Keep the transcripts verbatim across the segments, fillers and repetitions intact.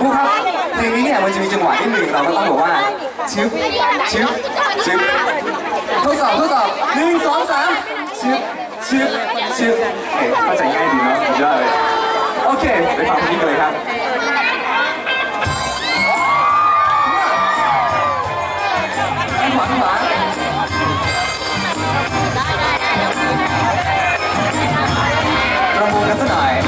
ครูครับเพลงนี้เนี่ยมันจะมีจังหวะนิดหนึ่งเราก็ต้องบอกว่าชึบชึบชึบทดสอบทดสอบหนึ่งสองสามชึบชึบชึบเอ๊ะเข้าใจง่ายดีเนาะสุดยอดเลยโอเคไปฟังเพลงนี้กันเลยครับหวานหวานประมูลกันสักหน่อย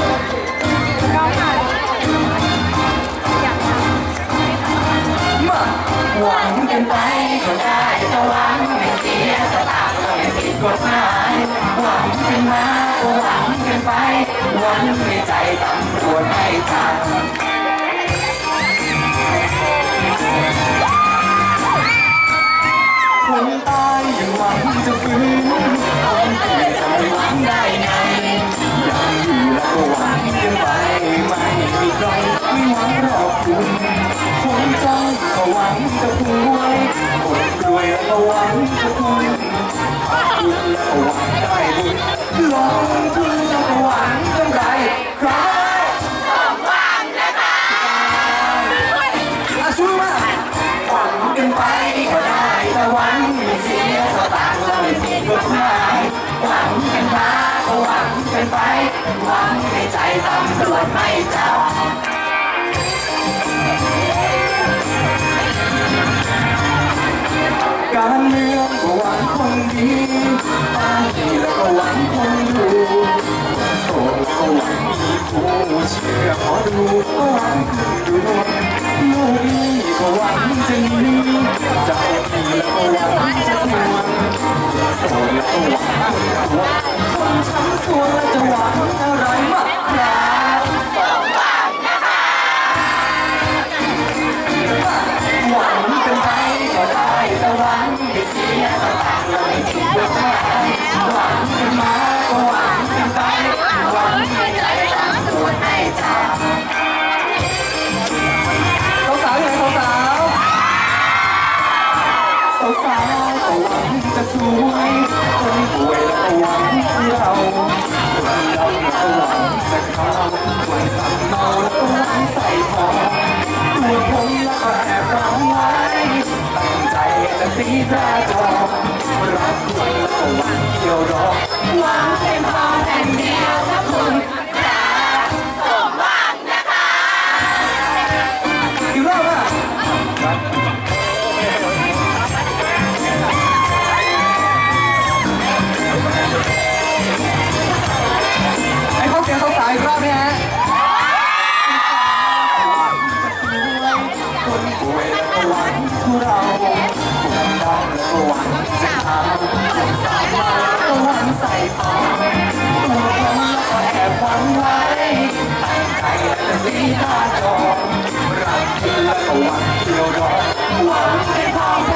มาหวังกันไปก็ได้แต่หวังไม่เสียสตางค์ไม่ผิดกฎหมายหวังกันมาก็หวังกันไปหวังในใจตำรวจไม่จับคนตายยังหวังจะฟื้นคนตายจะไม่หวังได้ไงยังอยู่แล้วก็หวังกันไปไม่มีใครไม่หวังรอบคุณคนจนก็หวังจะรวยคนรวยก็หวังจะคุณขาดทุนแล้วก็หวังได้บุญลงทุนแล้วก็หวังกำไรใครสมหวังนะคะอาชูมาหวังกันไปก็ได้แต่หวังไม่เสียสตางค์แล้วไม่ผิดกฎหมายหวังกันมาก็หวังกันไปหวังในใจตำรวจไม่จับการเมืองก็หวังคนดีบางทีแล้วก็หวังคนดูโสดก็หวังมีผู้เชื่อขอดูก็หวังคุณดูลูกนี้ก็หวังจะมีเจ้าที่แล้วก็หวังจะทวนโสดแล้วก็หวังหวังคนช้ำส่วนแล้วจะหวังอะไรมากครับสมหวังนะคะหวังกันไปก็ได้แต่หวังไม่เสียสตางค์แล้วไม่ผิดกฎหมายหวังกันมาก็หวังกันไปหวังในใจตำรวจไม่จับสาวๆอยู่ไหนสาวๆสาวๆก็หวังจะสวยคนป่วยแล้วก็หวังเราคนดำก็หวังจะขาวคนสับเมาแล้วก็หวังใส่ทองตัวผมแล้วก็แอบร้องไว้ตั้งใจจะตีตราจองรักคุณแล้วก็หวังเกี่ยวดอกหวังเป็นพอแผ่นเดียวนะคุณครับสมหวังนะคะอีกรอบอ่ะไอ้ข้อเสียงสาวๆอีกรอบนี่ฮะคนป่วยแล้วก็หวังทุเราคนดำแล้วก็หวังจะทำคนสาวมาแล้วก็หวังใส่ทองตัวผมแล้วก็แอบหวังไว้ตั้งใจจะตีตาจองรักคุณแล้วก็หวังเกี่ยวดอกหวังให้พ่อ